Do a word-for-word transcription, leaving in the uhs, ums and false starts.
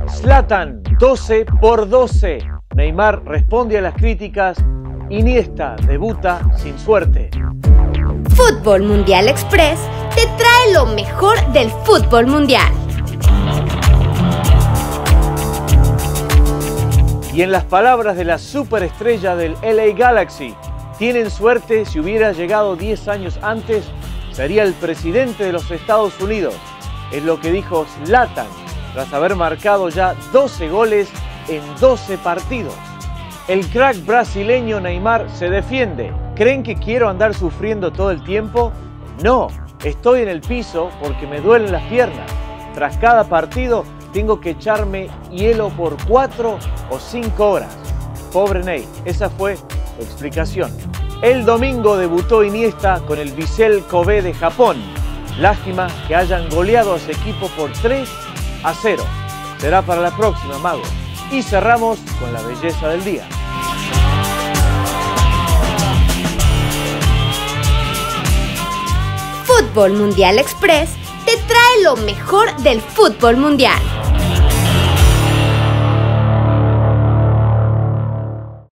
Zlatan, doce por doce. Neymar responde a las críticas. Iniesta debuta sin suerte. Fútbol Mundial Express te trae lo mejor del fútbol mundial. Y en las palabras de la superestrella del L A Galaxy, tienen suerte. Si hubiera llegado diez años antes, sería el presidente de los Estados Unidos. Es lo que dijo Zlatan, tras haber marcado ya doce goles en doce partidos. El crack brasileño Neymar se defiende. ¿Creen que quiero andar sufriendo todo el tiempo? No, estoy en el piso porque me duelen las piernas. Tras cada partido tengo que echarme hielo por cuatro o cinco horas. Pobre Ney, esa fue su explicación. El domingo debutó Iniesta con el Vissel Kobe de Japón. Lástima que hayan goleado a ese equipo por tres a cero. Será para la próxima, Mago. Y cerramos con la belleza del día. Fútbol Mundial Express te trae lo mejor del fútbol mundial.